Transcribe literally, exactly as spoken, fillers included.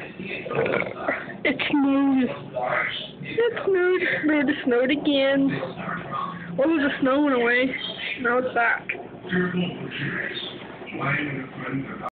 It snowed. It snowed. But it snowed again. What was the snowing away? Now it's back.